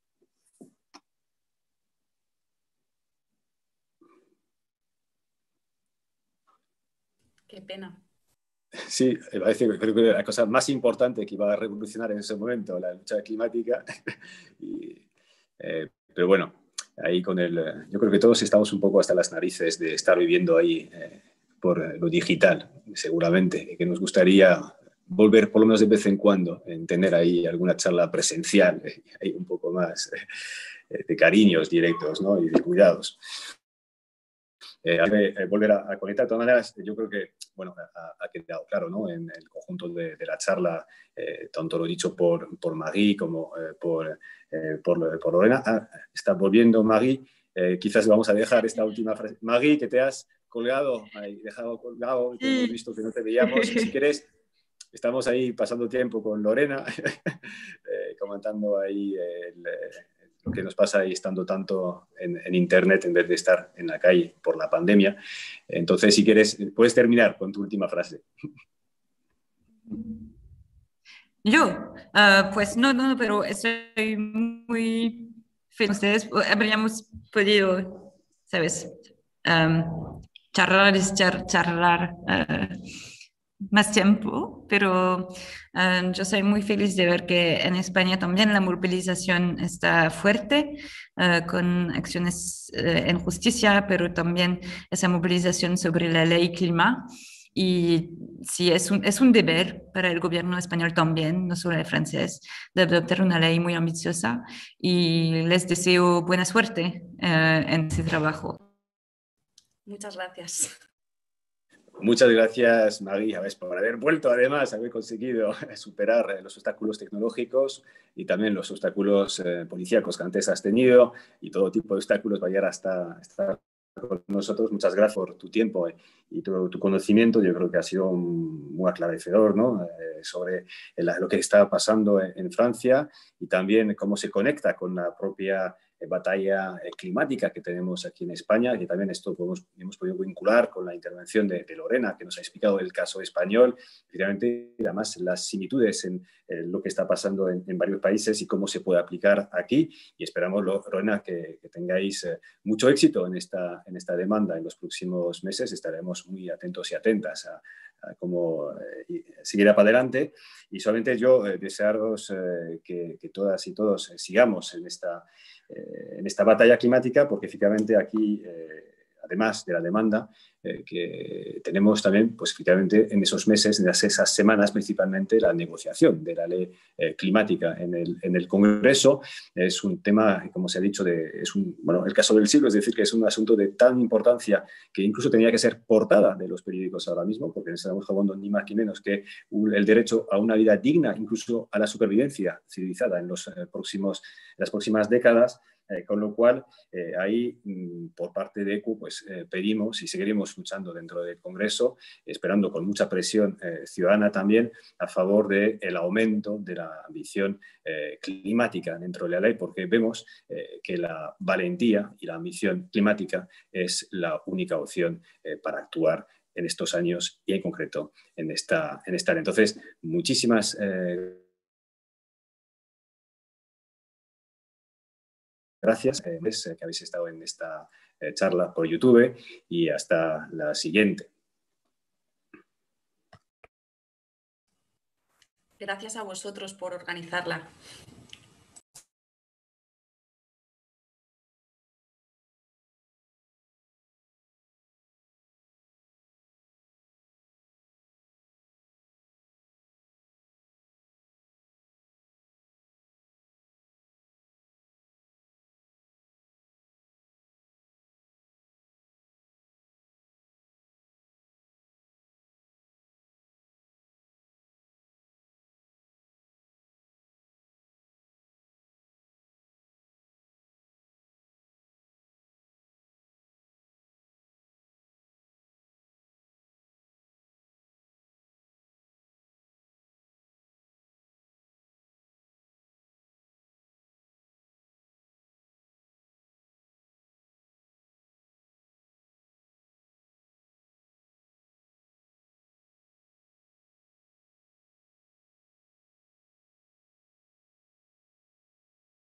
Qué pena. Sí, iba a decir, creo que la cosa más importante que iba a revolucionar en ese momento, la lucha climática. y, eh, pero bueno, ahí con el... Yo creo que todos estamos un poco hasta las narices de estar viviendo ahí eh, por lo digital, seguramente, y que nos gustaría volver por lo menos de vez en cuando en tener ahí alguna charla presencial, eh, ahí un poco más eh, de cariños directos, ¿no? Y de cuidados. Eh, eh, volver a, a conectar. De todas maneras, yo creo que, bueno, ha, ha quedado claro, ¿no? En el conjunto de, de la charla, eh, tanto lo dicho por, por Marie como eh, por, eh, por, por Lorena. Ah, está volviendo Marie. Eh, quizás vamos a dejar esta última frase. Marie, que te has colgado, ahí, dejado colgado, que hemos visto que no te veíamos. Si quieres, estamos ahí pasando tiempo con Lorena, eh, comentando ahí el, lo que nos pasa ahí estando tanto en, en Internet en vez de estar en la calle por la pandemia. Entonces, si quieres, puedes terminar con tu última frase. Yo, uh, pues no, no, pero estoy muy feliz. Ustedes habríamos podido, ¿sabes? Um, charlar, char, charlar uh, más tiempo, pero um, yo soy muy feliz de ver que en España también la movilización está fuerte, uh, con acciones uh, en justicia, pero también esa movilización sobre la ley clima. Y sí, es un, es un deber para el gobierno español también, no solo el francés, de adoptar una ley muy ambiciosa y les deseo buena suerte uh, en ese trabajo. Muchas gracias. Muchas gracias, Magui, por haber vuelto, además, haber conseguido superar los obstáculos tecnológicos y también los obstáculos eh, policíacos que antes has tenido, y todo tipo de obstáculos va a llegar hasta estar con nosotros. Muchas gracias por tu tiempo eh, y tu, tu conocimiento. Yo creo que ha sido un, muy aclarecedor, ¿no? eh, sobre el, lo que está pasando en, en Francia, y también cómo se conecta con la propia eh, batalla eh, climática que tenemos aquí en España, que también esto podemos, hemos podido vincular con la intervención de, de Lorena, que nos ha explicado el caso español, finalmente, además las similitudes en eh, lo que está pasando en, en varios países y cómo se puede aplicar aquí. Y esperamos, Lorena, que, que tengáis eh, mucho éxito en esta, en esta demanda en los próximos meses. Estaremos muy atentos y atentas a, a cómo eh, seguir para adelante. Y solamente yo eh, desearos eh, que, que todas y todos eh, sigamos en esta, eh, en esta batalla climática, porque efectivamente aquí, eh, además de la demanda eh, que tenemos también, pues efectivamente en esos meses, en esas semanas, principalmente la negociación de la ley eh, climática en el, en el Congreso. Es un tema, como se ha dicho, de, es un, bueno, el caso del siglo, es decir, que es un asunto de tan importancia que incluso tenía que ser portada de los periódicos ahora mismo, porque estamos jugando ni más ni menos que un, el derecho a una vida digna, incluso a la supervivencia civilizada en, los, eh, próximos, en las próximas décadas. Eh, con lo cual, eh, ahí, mm, por parte de E Q, pues eh, pedimos y seguiremos luchando dentro del Congreso, esperando con mucha presión eh, ciudadana también, a favor del aumento de la ambición eh, climática dentro de la ley, porque vemos eh, que la valentía y la ambición climática es la única opción eh, para actuar en estos años y en concreto en esta, en esta área. Entonces, muchísimas eh, gracias eh, que habéis estado en esta eh, charla por YouTube, y hasta la siguiente. Gracias a vosotros por organizarla.